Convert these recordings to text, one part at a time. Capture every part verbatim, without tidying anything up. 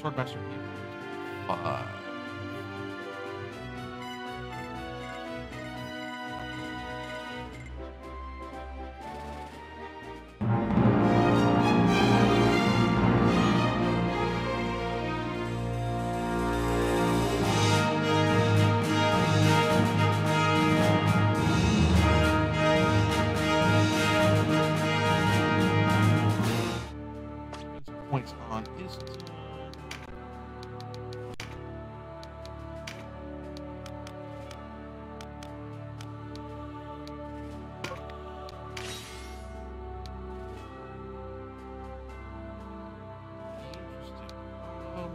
Swordmaster. Five. Points on his turn. Interesting. Um,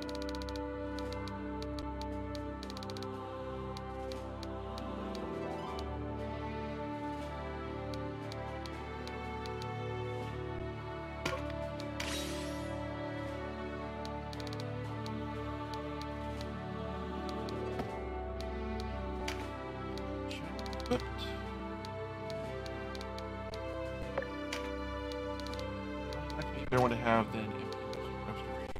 But I think better one to have than empty restoration.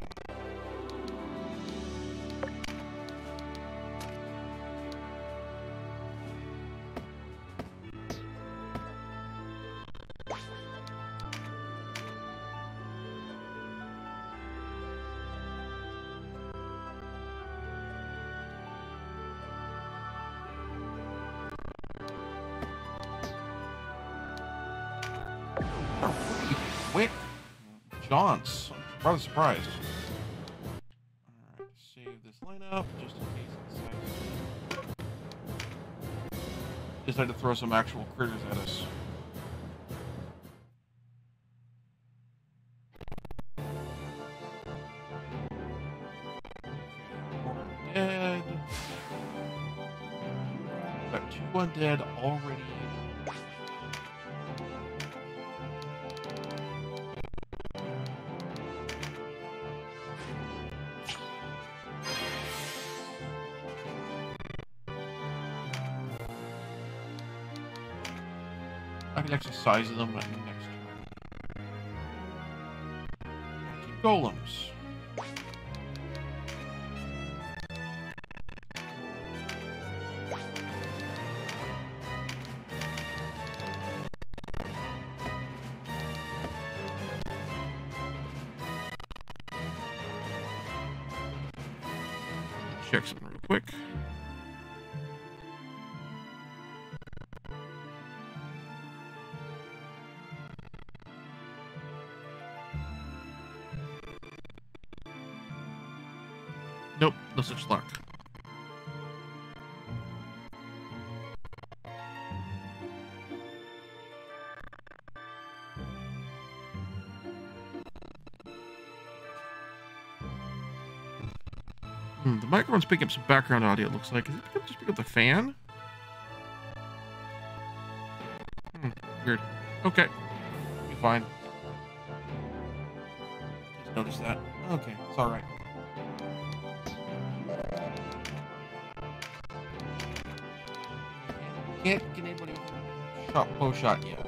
Quick, John's. I'm rather surprised. Alright, save this lineup just in case it decides. Decide to throw some actual critters at us. Undead. Got two undead already. I can exercise them at the next turn. Two golems. Check something real quick. Nope, no such luck. Hmm, the microphone's picking up some background audio, it looks like. Is it gonna just pick up the fan? Hmm, weird. Okay. Be fine. Just noticed that. Okay, it's alright. Can't get anybody with a shot, bow shot yet.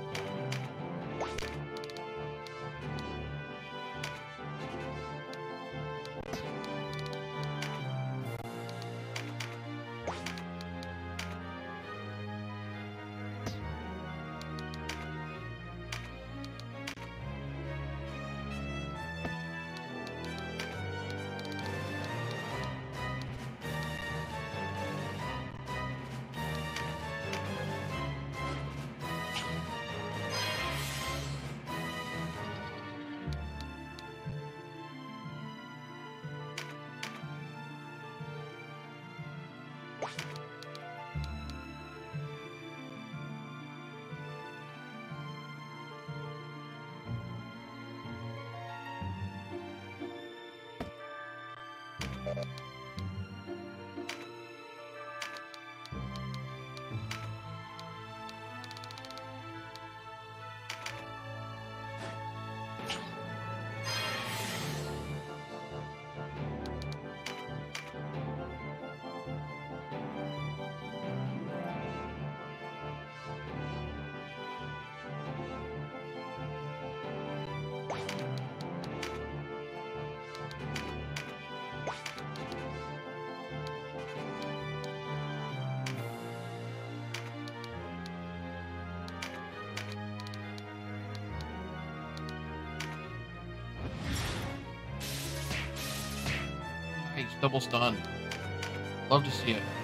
double stun. Love to see it.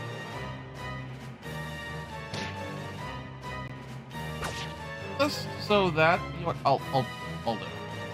This, so that, you know what, I'll, I'll, I'll do it.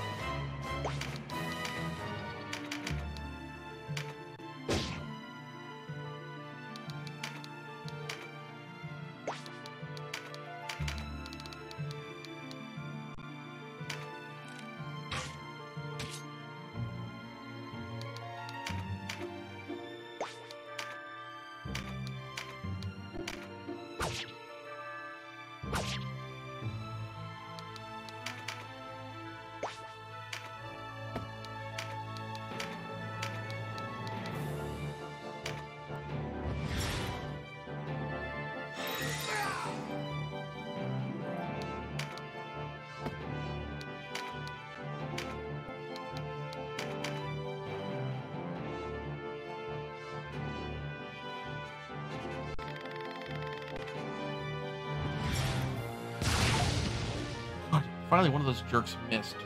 Finally, one of those jerks missed.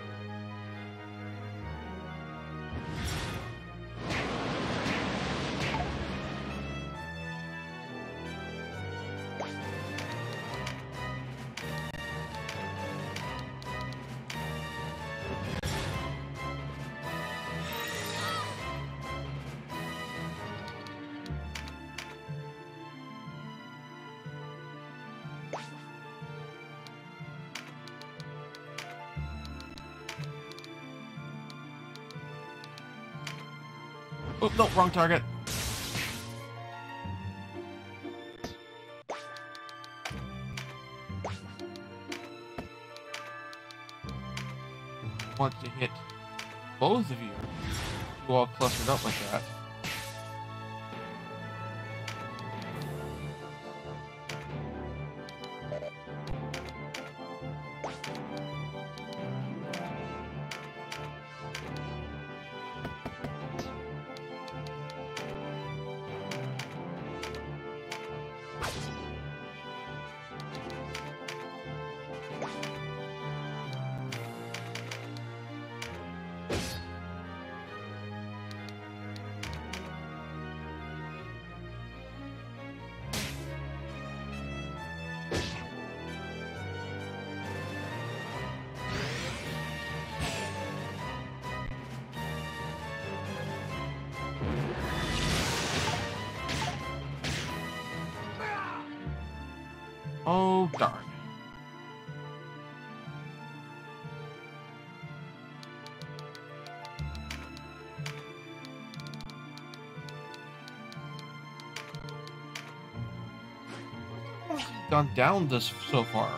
Oh, no, wrong target. I want to hit both of you. You all clustered up like that. Oh, darn. Gone down this so far.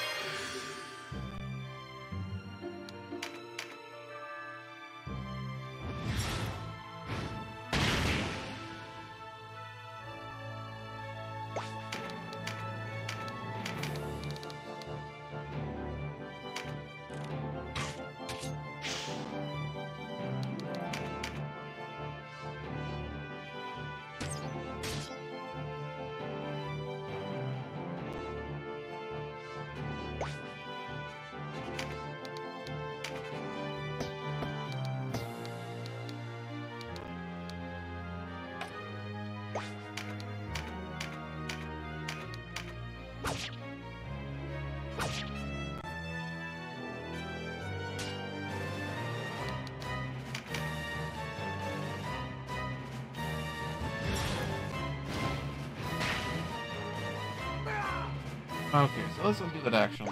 Okay, so let's undo that action.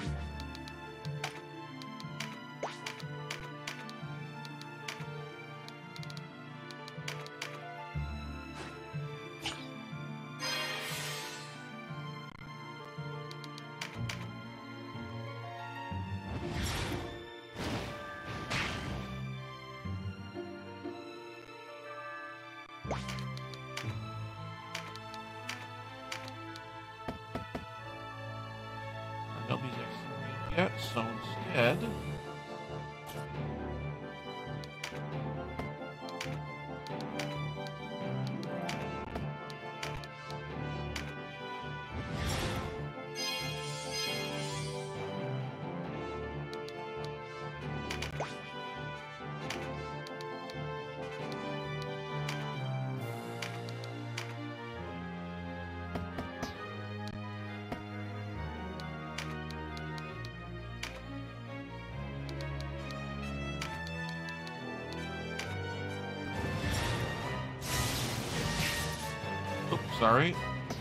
Nobody's extra yet, so instead... Sorry.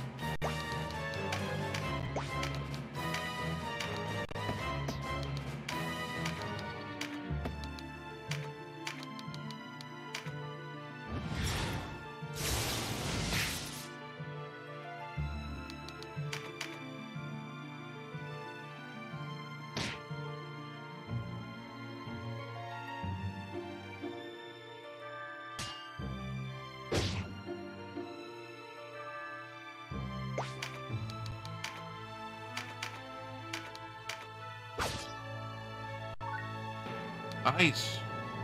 Nice.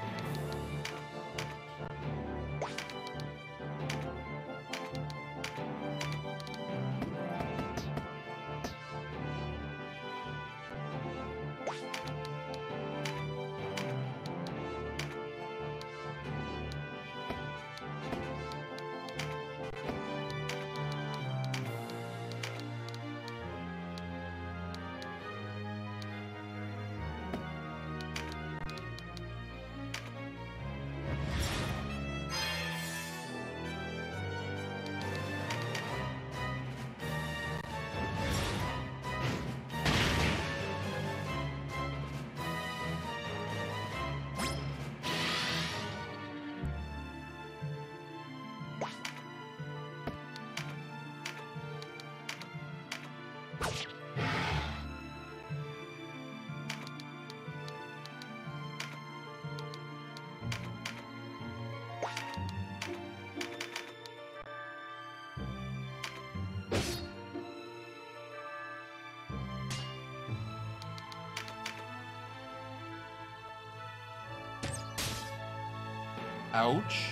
Ouch.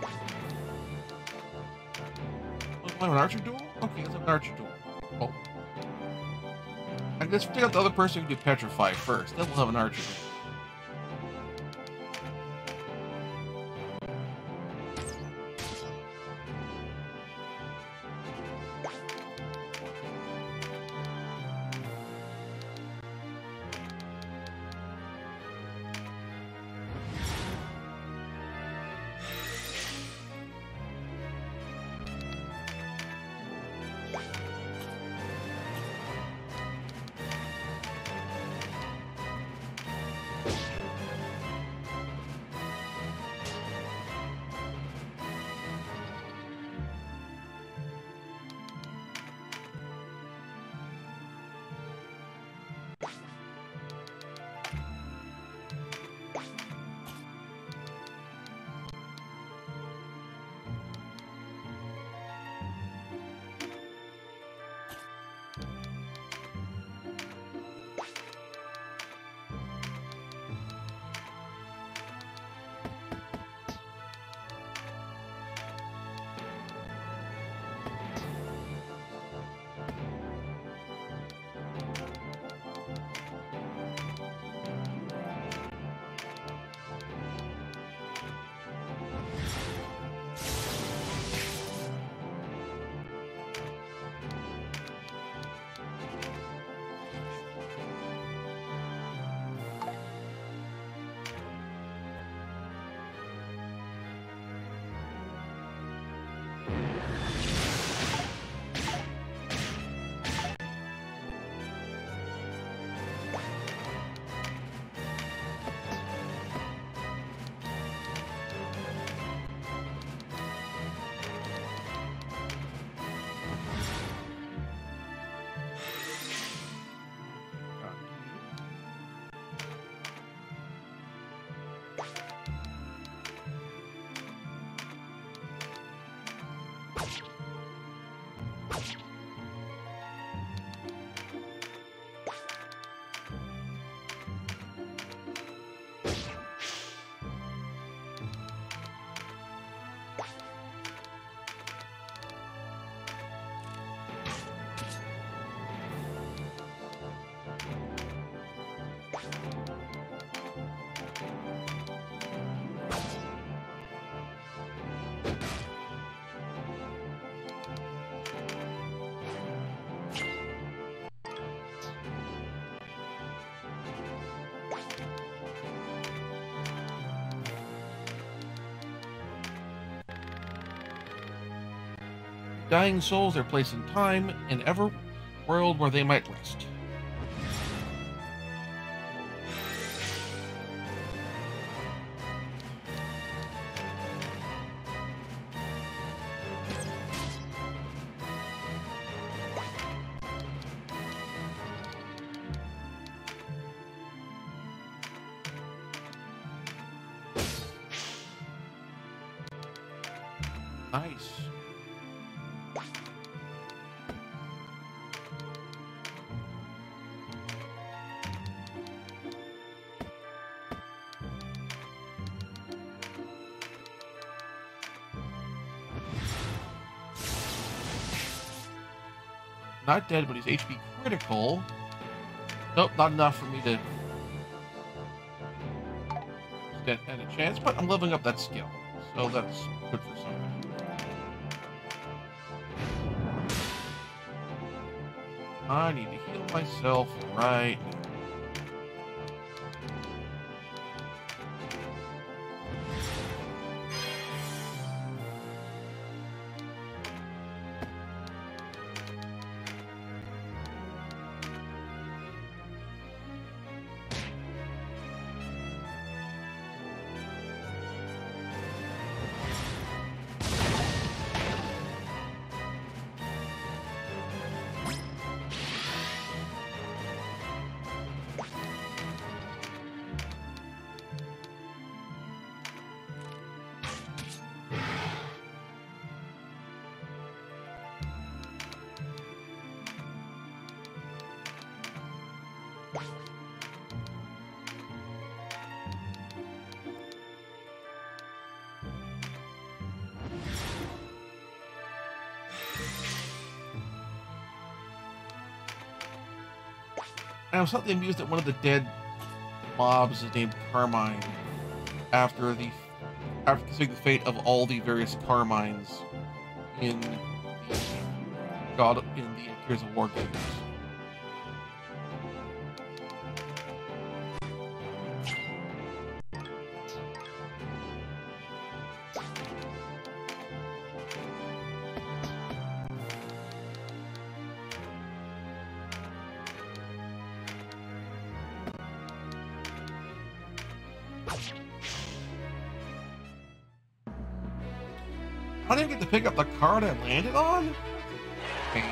Let's play an archer duel? Okay, let's have an archer duel. Oh. I guess take out the other person who can do petrify first. Then we'll have an archer duel. dying souls are placed in time and ever world where they might rest. Nice. Not dead, but he's H P critical. Nope, not enough for me to stand a chance, but I'm leveling up that skill, so that's good for something. I need to heal myself right now. I was slightly amused that one of the dead mobs is named Carmine after the after considering the fate of all the various Carmines in the God in the Gears of War games. I didn't get to pick up the card I landed on? Okay.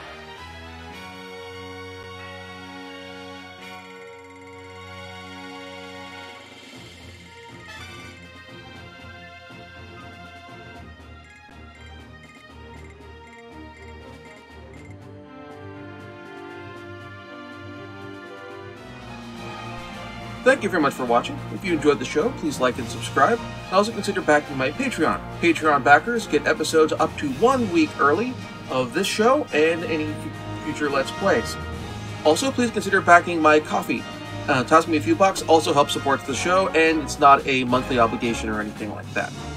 Thank you very much for watching. If you enjoyed the show, please like and subscribe. And also consider backing my Patreon. Patreon backers get episodes up to one week early of this show and any future Let's Plays. Also, please consider backing my Ko-fi. Uh, toss me a few bucks also helps support the show, and it's not a monthly obligation or anything like that.